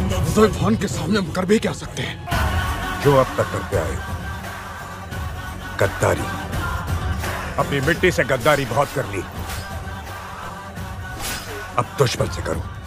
जुल्फान के सामने हम कर भी क्या सकते हैं? जो अब तक करते आए, गद्दारी। अपनी मिट्टी से गद्दारी बहुत कर ली, अब दुश्मन से करूं।